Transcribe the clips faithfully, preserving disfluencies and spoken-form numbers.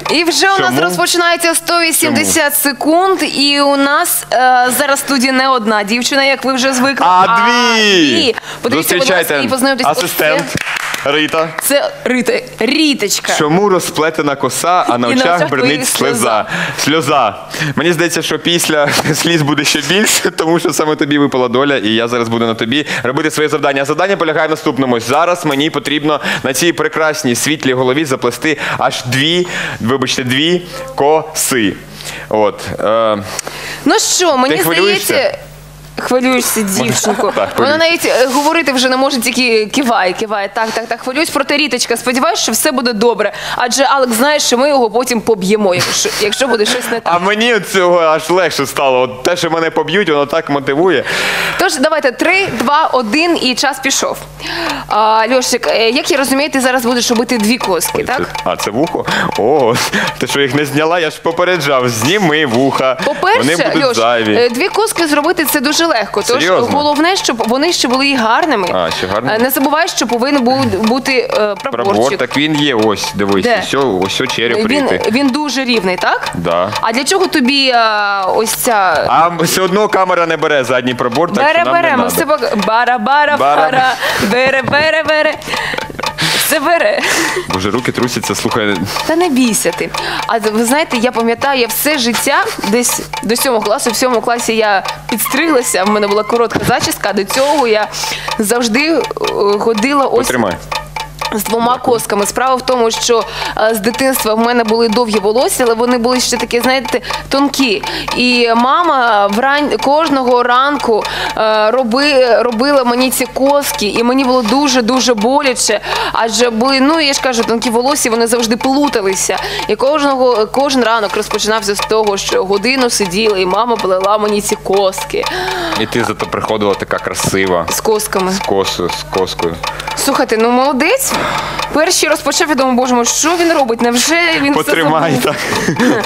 І вже у нас Чому? розпочинається сто вісімдесят секунд, і у нас е, зараз в студії не одна дівчина, як ви вже звикли, А дві! Подивіться, будь ласка, і познайомтесь. Асистент Рита. Це Рита, Ріточка. Чому розплетена коса, а на І на очах очах бринить твоїх сльоза? Сльоза. Мені здається, що після сліз буде ще більше, тому що саме тобі випала доля, і я зараз буду на тобі робити своє завдання. Завдання полягає в наступному. Зараз мені потрібно на цій прекрасній світлій голові заплести аж дві, вибачте, дві коси. От. Е... Ну що, мені Ти хвилюєшся? здається... Хвилюєшся, дівчинко. Так, Вона навіть е, говорити вже не може, тільки киває, киває. Так, так, так, хвилююсь. Проте, Ріточка, сподіваюся, що все буде добре. Адже Алекс знає, що ми його потім поб'ємо, якщо, якщо буде щось не так. А мені від цього аж легше стало. От те, що мене поб'ють, воно так мотивує. Тож, давайте, три, два, один і час пішов. А, Льошик, е, як я розумію, ти зараз будеш робити дві коски, так? А, це вухо? О, ти що їх не зняла? Я ж попереджав. Зніми вуха. Вони По-перше, будуть Льош, зайві. е, дві коски зробити – це дуже легко. Тож Серйозно? головне, щоб вони ще були і гарними. А, ще гарними? Е, Не забувай, що повинен був бути е, Прабор, прапорчик. так він є, ось, дивись, Де? ось, ось ось череп Він, Рити. він дуже рівний, так? Да. А для чого тобі е, ось ця... А все одно камера не бере задній прабор, так Бере, що нам бере, не ми все надо. пок... Бара, бара, Бара. бара, бере, бере, бере. Все бере. Боже, руки трусяться, слухай. Та не бійся ти. А ви знаєте, я пам'ятаю, я все життя, десь до сьомого класу, в сьомому класі я підстриглася, в мене була коротка зачіска, а до цього я завжди е, ходила ось... Потримай. З двома косками. Справа в тому, що е, з дитинства в мене були довгі волосся, але вони були ще такі, знаєте, тонкі. І мама врань... кожного ранку е, роби... робила мені ці коски, і мені було дуже-дуже боляче, адже були, ну, я ж кажу, тонкі волосся, вони завжди плуталися. І кожного, кожен ранок розпочинався з того, що годину сиділа, і мама плела мені ці коски. І ти зато приходила така красива. З косками. З косою, з коскою. Слухайте, ну молодець. Перший розпочав, я думаю, боже мой, що він робить? Невже він Потримай, все забув? так.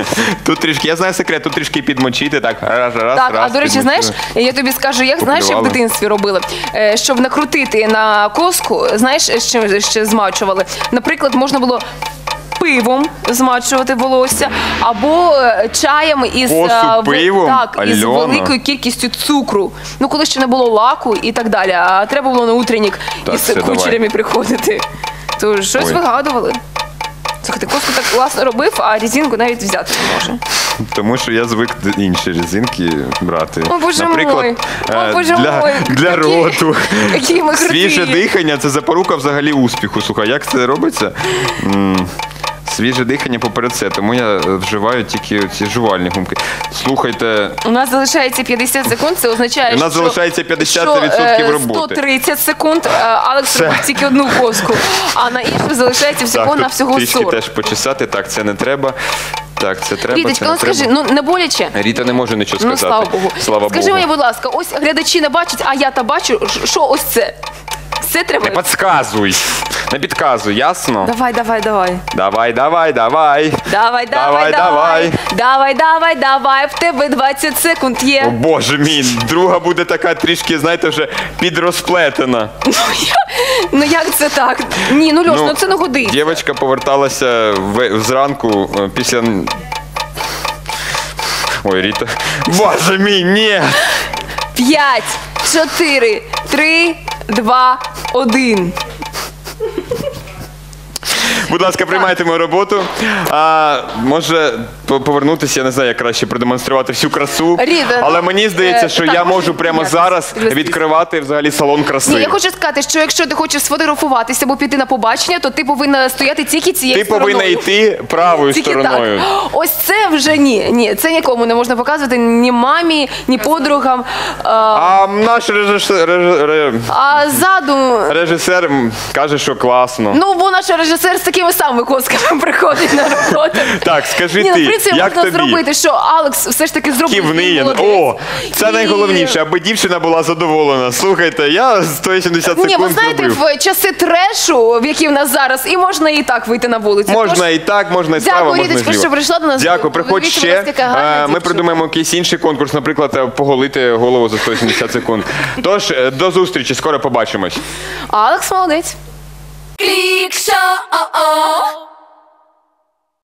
Тут трішки, я знаю секрет, тут трішки підмочити, так, раз, раз, Так, раз. а до речі, підмочили. знаєш, я тобі скажу, як знаєш, як в Поплювали. дитинстві робили, Е, щоб накрутити на коску, знаєш, з чим ще змачували? Наприклад, можна було пивом змачувати волосся, або е, чаєм із, Косу е, в- пивом? так, із Альона. великою кількістю цукру. Ну, коли ще не було лаку і так далі, а треба було на утреннік Так, із все, давай. кучерями приходити. То щось Ой. вигадували. Слухайте, коску так класно робив, а резинку навіть взяти не може. Тому що я звик інші резинки брати. О, Боже Наприклад, мой. О, е, Боже для, мой. для Які- роту. які ми круті. Свіже дихання – це запорука взагалі успіху. Слухай, як це робиться? М, Свіже дихання поперед це, тому я е, вживаю тільки ці жувальні гумки. Слухайте, У нас залишається п'ятдесят секунд, це означає, У нас що, залишається п'ятдесят що, відсотків е, роботи. сто тридцять секунд, е, Алекс Все. робить тільки одну коску, а на іншу залишається всього так, на тут всього трішки сорок. теж почесати. Так, це не треба. Так, це треба, Ріточка, це не ну скажи, треба. ну не боляче? Ріта не може нічого Ну, сказати. слава Богу. Слава Скажи Богу. мені, будь ласка, ось глядачі не бачать, а я та бачу, що ось це? Це треба? Не підказуй. Не підказуй, ясно? Давай, давай, давай. Давай, давай, давай. Давай, давай, Давай, давай. Давай, давай, давай. В тебе двадцять секунд О, є. Боже мій, друга буде така трішки, знаєте, вже підрозплетена. Ну, я... ну як це так? Ні, ну Льош, ну, це не годиться. Дівчинка поверталася в... зранку е, після... Ой, Ріта. Боже мій, ні! П'ять, чотири, три, два, один. Будь ласка, приймайте мою роботу. А, може по- повернутися, я не знаю, як краще продемонструвати всю красу. Ріта, Але ну, мені здається, е, що так, я можна можу прямо піднятися, зараз підвестись. відкривати взагалі салон краси. Ні, я хочу сказати, що якщо ти хочеш сфотографуватися або піти на побачення, то ти повинна стояти тільки цією Ти стороною. повинна йти правою Тільки стороною. так. Ось це вже ні. Ні, це нікому не можна показувати, ні мамі, ні подругам. А, А наш режисер, реж- ре- а ззаду, режисер м, каже, що класно. ну, бо наш режисер з такими самими косками приходить на роботу. Так, скажи Ні, ну, ти, в принципі, як можна тобі? зробити, що Алекс все ж таки зробив. Ківни. він молодець. О, це І- найголовніше, аби дівчина була задоволена. Слухайте, я сто вісімдесят Ні, ви секунд знаєте, зробив. в часи трешу, в які в нас зараз, і можна і так вийти на вулицю. Можна Тож, і так, можна і дякую, справа, можна і Ріточко, зліва. що прийшла до нас. Дякую, приходь Подивіться, будь ще. ласка, яка гарна Е, Ми дівчинка. придумаємо якийсь інший конкурс, наприклад, е, поголити голову за сто вісімдесят секунд. Тож, е, до зустрічі, скоро побачимось. Алекс молодець.